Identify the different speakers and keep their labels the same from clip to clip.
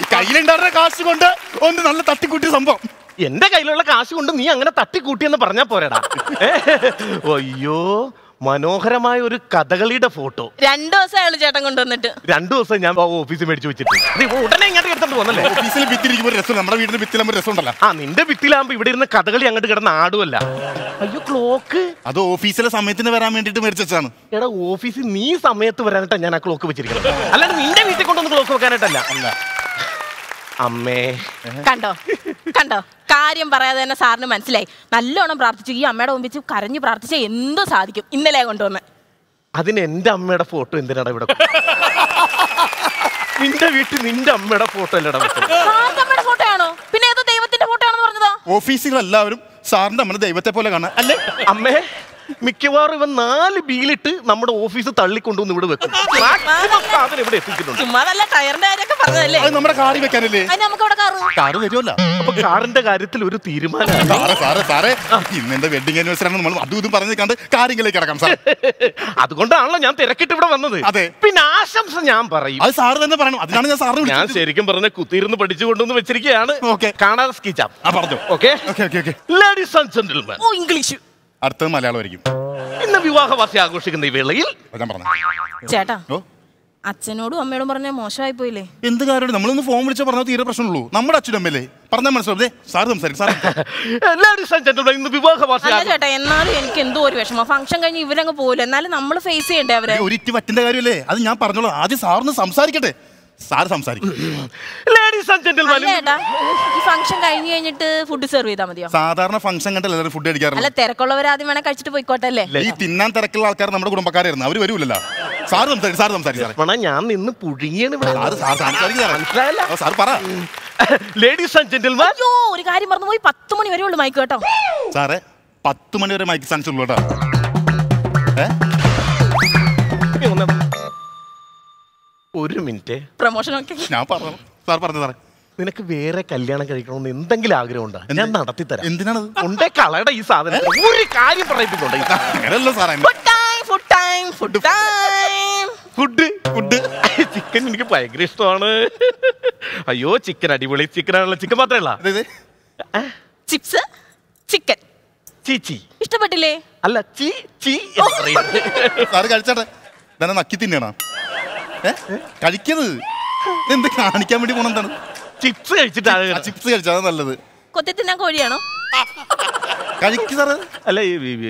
Speaker 1: കയ്യിലുണ്ടായിരുന്ന കാശ് കൊണ്ട് ഒന്ന് നല്ല തട്ടിക്കൂട്ടിയ സംഭവം.
Speaker 2: എന്റെ കയ്യിലുള്ള കാശ് കൊണ്ട് നീ അങ്ങനെ തട്ടിക്കൂട്ടിയെന്ന് പറഞ്ഞാ പോരാടാ. അയ്യോ, മനോഹരമായ ഒരു കഥകളിയുടെ ഫോട്ടോ
Speaker 3: 2 ദിവസം അയാൾ ചേട്ടൻ കൊണ്ടുവന്നിട്ട്.
Speaker 2: 2 ദിവസം ഞാൻ ഓഫീസിൽ മേടിച്ചു വെച്ചിട്ട് ഉടനെ ഇങ്ങോട്ട് എടുത്തോണ്ട് പോന്നല്ലേ.
Speaker 1: ഓഫീസിൽ ഭിത്തിരിക്കുമ്പോൾ രസം, നമ്മുടെ വീടിന്റെ ഭിത്തിലാകുമ്പോൾ രസം ഉണ്ടല്ലോ.
Speaker 2: നിന്റെ ഭിത്തിലാകുമ്പോ ഇവിടെ ഇരുന്ന് കഥകളി അങ്ങോട്ട് കിടന്ന് ആടുമല്ല. അയ്യോ, ക്ലോക്ക്
Speaker 1: അത് ഓഫീസിലെ സമയത്തിന് വരാൻ വേണ്ടിട്ട് മേടിച്ചാണ്.
Speaker 2: എടാ, ഓഫീസിൽ നീ സമയത്ത് വരാനായിട്ടാ ഞാൻ ആ ക്ലോക്ക് വെച്ചിരിക്കുന്നത്, അല്ലാണ്ട് നിന്റെ വീട്ടിൽ കൊണ്ടൊന്ന് ക്ലോക്ക് വെക്കാനായിട്ടല്ല. അമ്മേ,
Speaker 3: കണ്ടോ കണ്ടോ, കാര്യം പറയാതെ തന്നെ സാറിന് മനസ്സിലായി. നല്ലോണം പ്രാർത്ഥിച്ചു. ഈ അമ്മയുടെ മുമ്പിൽ കരഞ്ഞു പ്രാർത്ഥിച്ച എന്തോ സാധിക്കും. ഇന്നലെ കൊണ്ടുവന്ന്
Speaker 2: അതിന് എന്റെ അമ്മയുടെ ഫോട്ടോ എന്തിനാടാ ഇവിടെ? നിന്റെ വീട്ടിൽ നിന്റെ അമ്മയുടെ ഫോട്ടോ അല്ലടാ.
Speaker 3: അമ്മയുടെ ഫോട്ടോ ആണോ? പിന്നെ ഏതോ ദൈവത്തിന്റെ ഫോട്ടോ ആണെന്ന് പറഞ്ഞതോ?
Speaker 1: ഓഫീസുകളെല്ലാവരും സാറിന്റെ അമ്മ ദൈവത്തെ പോലെ കാണാൻ അല്ലേ?
Speaker 2: അമ്മേ, മിക്കവാറും ഇവൻ 4 ബീലിട്ട് നമ്മുടെ ഓഫീസ് തള്ളിക്കൊണ്ടുവന്ന് ഇവിടെ വെക്കും. ഇവിടെ എത്തിച്ചിട്ടുണ്ട്.
Speaker 3: ചുമ്മാതല്ല, ടയറിന്റെ കാര്യമൊക്കെ പറഞ്ഞതല്ലേ.
Speaker 1: അത് നമ്മുടെ കാറി വെക്കാനല്ലേ?
Speaker 3: നമുക്ക് ഇവിടെ
Speaker 1: കാറ് വരുമല്ലോ.
Speaker 2: അപ്പൊ കാറിന്റെ കാര്യത്തിൽ ഒരു തീരുമാനം.
Speaker 1: സാറേ ഇന്ന് എന്റെ വെഡിങ് ആനിവേഴ്സറി ആണ്, നമ്മൾ അതും ഇതും പറഞ്ഞു കണ്ട് കാര്യങ്ങളിലേക്ക് കിടക്കാം സാർ.
Speaker 2: അതുകൊണ്ടാണല്ലോ ഞാൻ തിരക്കിട്ട് ഇവിടെ വന്നത്.
Speaker 1: അതെ,
Speaker 2: പിന്നെ ആശംസ ഞാൻ പറയും.
Speaker 1: അത് സാറ് തന്നെ പറയണം. അതിനാണ് ഞാൻ സാറിന്
Speaker 2: ഞാൻ ശരിക്കും പറഞ്ഞ കുത്തിയിരുന്ന് പഠിച്ചുകൊണ്ടൊന്ന് വെച്ചിരിക്കുകയാണ്. കാണാതെ സ്കീച്ചാം.
Speaker 1: പറഞ്ഞു.
Speaker 2: Ladies and gentleman.
Speaker 3: ഇംഗ്ലീഷ്.
Speaker 1: അടുത്തത് മലയാളമായിരിക്കും.
Speaker 2: ഇന്ന് വിവാഹവാസി ആഘോഷിക്കുന്ന ഈ വേളയിൽ
Speaker 3: ചേട്ടാ, അച്ഛനോടും അമ്മയോടും പറഞ്ഞ മോശമായി പോയില്ലേ?
Speaker 1: എന്ത് കാര്യം? നമ്മളൊന്ന് ഫോൺ വിളിച്ചാൽ പറഞ്ഞാൽ തീരെ പ്രശ്നമുള്ളൂ. നമ്മുടെ അച്ഛനും അമ്മയല്ലേ പറഞ്ഞാൽ മനസ്സിലാവും. സാറ് സംസാരിക്കും.
Speaker 2: ഇന്ന് വിവാഹവാസി.
Speaker 3: ചേട്ടാ, എന്നാലും എനിക്ക് എന്തോ ഒരു വിഷമം. ഫംഗ്ഷൻ കഴിഞ്ഞ് ഇവരങ്ങ് പോകില്ല, എന്നാലും നമ്മൾ ഫേസ് ചെയ്യണ്ടേ അവരെ?
Speaker 1: ഒരിറ്റ് പറ്റിന്റെ കാര്യമല്ലേ അത്? ഞാൻ പറഞ്ഞോളൂ. ആദ്യം സാറിന് സംസാരിക്കട്ടെ. സാറ് സംസാരിക്കും.
Speaker 3: ഈ ഫംഗ്ഷൻ കഴിഞ്ഞിട്ട് ഫുഡ് സെർവ് ചെയ്താൽ മതിയോ?
Speaker 1: സാധാരണ ഫംഗ്ഷൻ കണ്ടല്ലേ ഫുഡ് കഴിക്കാറില്ല.
Speaker 3: അല്ല, തിരക്കുള്ളവർ ആദ്യം വേണം കഴിച്ചിട്ട് പോയിക്കോട്ടെ അല്ലേ?
Speaker 1: ഈ തിന്നാൻ തിരക്കുള്ള ആൾക്കാർ നമ്മുടെ കുടുംബക്കാരായിരുന്നു, അവര് വരൂലല്ലോ. സാറ് സംസാരിക്കും.
Speaker 2: ഞാൻ നിന്ന് പുഴുങ്ങിയാണ്.
Speaker 1: സാർ പറ.
Speaker 2: Ladies and gentleman.
Speaker 3: അയ്യോ, ഒരു കാര്യം പറഞ്ഞു പോയി. 10 മണി വരെ ഉള്ളു മൈക്ക് കേട്ടോ.
Speaker 1: സാറേ, 10 മണി വരെ മൈക്ക് സാധിച്ചുള്ളൂ കേട്ടോ.
Speaker 2: ഒരു മിനിറ്റ്.
Speaker 3: പ്രൊമോഷൻ ഒക്കെ
Speaker 1: ഞാൻ പറഞ്ഞു. സാർ പറഞ്ഞു. സാറേ,
Speaker 2: നിനക്ക് വേറെ കല്യാണം കഴിക്കണമെന്ന് എന്തെങ്കിലും ആഗ്രഹം ഉണ്ടോ? ഞാൻ നടത്തി തരാം.
Speaker 1: എന്തിനാണ്
Speaker 2: ഉണ്ടേ കളയുടെ ഈ സാധനം ഒരു കാര്യം പറയിപ്പിക്കുന്നുണ്ട്. ഫുഡ് ചിക്കൻ എനിക്ക് ഭയങ്കര ഇഷ്ടമാണ്. അയ്യോ, ചിക്കൻ അടിപൊളി ചിക്കനാണല്ലോ. ചിക്കൻ മാത്രമല്ല,
Speaker 3: ചിപ്സ്, ചിക്കൻ.
Speaker 2: ചീച്ചി
Speaker 3: ഇഷ്ടപ്പെട്ടില്ലേ?
Speaker 2: അല്ല, ചീ.
Speaker 1: സാറ് കഴിച്ചാട്ടെ. തന്നെ നക്കി തിന്നണ കഴിക്കുന്നത് എന്ത് കാണിക്കാൻ വേണ്ടി പോണെന്താണ്?
Speaker 2: ചിപ്സ് കഴിച്ചിട്ടാണ്.
Speaker 1: ചിപ്സ് കഴിച്ചാൽ നല്ലത്.
Speaker 3: കൊത്തി തിന്നാൻ കോഴിയാണോ?
Speaker 1: കഴിക്ക് സാറ്.
Speaker 2: അല്ല,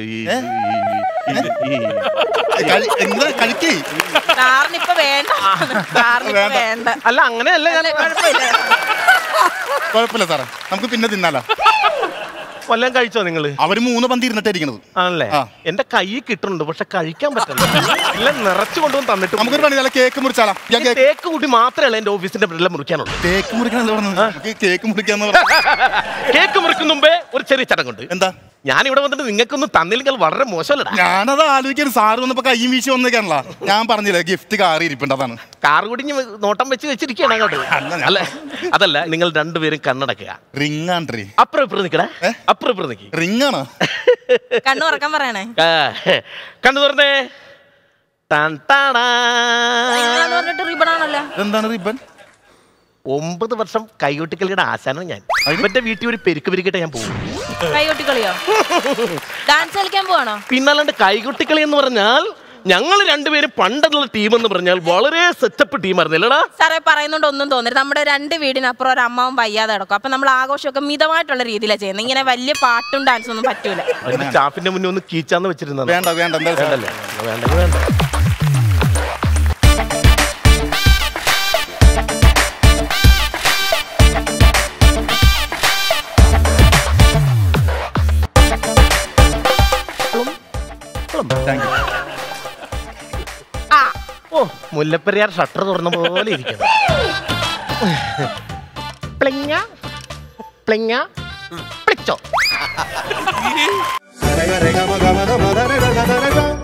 Speaker 1: കഴിക്കേ.
Speaker 3: വേണ്ട.
Speaker 2: അല്ല, അങ്ങനെയല്ല.
Speaker 1: കുഴപ്പമില്ല സാറേ, നമുക്ക് പിന്നെ തിന്നാലോ.
Speaker 2: കൊല്ലം കഴിച്ചോ നിങ്ങള്?
Speaker 1: അവര് 3 പന്തി ഇരുന്നിട്ടായിരിക്കണത്
Speaker 2: ആണല്ലേ? എന്റെ കൈ കിട്ടുന്നുണ്ട്, പക്ഷെ കഴിക്കാൻ പറ്റില്ല. എല്ലാം നിറച്ചു കൊണ്ടുവന്ന് തന്നിട്ട്
Speaker 1: നമുക്കൊരു പണി, കേക്ക് മുറിച്ചാലാ.
Speaker 2: തേക്ക് കൂട്ടി മാത്രമല്ല എന്റെ ഓഫീസിന്റെ ബ്രെല്ലാം മുറിക്കാനുള്ളൂ.
Speaker 1: കേക്ക് മുറിക്കണം. കേക്ക് മുറിക്കാന്ന്
Speaker 2: കേക്ക് മുറിക്കുന്ന മുമ്പേ ഒരു ചെറിയ ചടങ്ങുണ്ട്.
Speaker 1: എന്താ?
Speaker 2: ഞാനിവിടെ വന്നിട്ട് നിങ്ങൾക്കൊന്നും തന്നില്ലെങ്കിൽ വളരെ മോശമല്ല.
Speaker 1: ഞാനത് ആലോചിക്കാൻ. സാറ് വന്നപ്പോ കയ്യും വീശി വന്നേക്കാണല്ലോ. ഞാൻ പറഞ്ഞില്ലേ ഗിഫ്റ്റ് കാർ ഇരിപ്പുണ്ട്. അതാണ്
Speaker 2: കാർ കുടിഞ്ഞ് നോട്ടം വെച്ച് വെച്ചിരിക്കുകയാണ് അങ്ങോട്ട്. അല്ല, അതല്ല, നിങ്ങൾ രണ്ടുപേരും കണ്ണടക്കുക.
Speaker 1: റിംഗ് ആണ്.
Speaker 2: അപ്പുറം ഇപ്പുറം നിക്കടേ. അപ്പുറം ഇപ്പുറം നിക്കി.
Speaker 1: റിംഗ് ആണ്.
Speaker 3: കണ്ണു തുറക്കാൻ പറയണേ.
Speaker 2: കണ്ണു തുറന്നേ.
Speaker 3: റിബണാണല്ലോ.
Speaker 1: എന്താണ് റിബൺ?
Speaker 2: 9 വർഷം കൈകൊട്ടിക്കളിയുടെ ആശാനം ഞാൻ. ഇവന്റെ വീട്ടിൽ ഒരു പെരുക്ക് പെരുക്കിട്ട് ഞാൻ പോകും.
Speaker 3: കൈകൊട്ടിക്കളിയോ? ഡാൻസ് കളിക്കാൻ പോവാണോ?
Speaker 2: പിന്നല്ലാണ്ട് കൈകൊട്ടിക്കളി എന്ന് പറഞ്ഞാൽ ഞങ്ങൾ രണ്ടുപേരും പണ്ടുള്ള ടീം എന്ന് പറഞ്ഞാൽ വളരെ സെറ്റപ്പ് ടീമായിരുന്നല്ലടാ.
Speaker 3: സാറേ, പറയുന്നോണ്ട് ഒന്നും തോന്നരുത്. നമ്മുടെ 2 വീടിനപ്പുറം ഒരു അമ്മാവും വയ്യാതെ കിടക്കും. അപ്പൊ നമ്മൾ ആഘോഷമൊക്കെ മിതമായിട്ടുള്ള രീതിയിലാണ് ചെയ്യുന്നത്. ഇങ്ങനെ വലിയ പാട്ടും ഡാൻസും ഒന്നും പറ്റൂല.
Speaker 2: സ്റ്റാഫിന്റെ മുന്നേ ഒന്ന് കീച്ചാന്ന് വെച്ചിരുന്നത്.
Speaker 1: വേണ്ട.
Speaker 2: മുല്ലപ്പെരിയാർ ഷട്ടർ തുറന്ന പോലെ ഇരിക്കുന്നു. പ്ലിങ്ങ പ്ലിങ്ങ പ്ലിച്ചോ.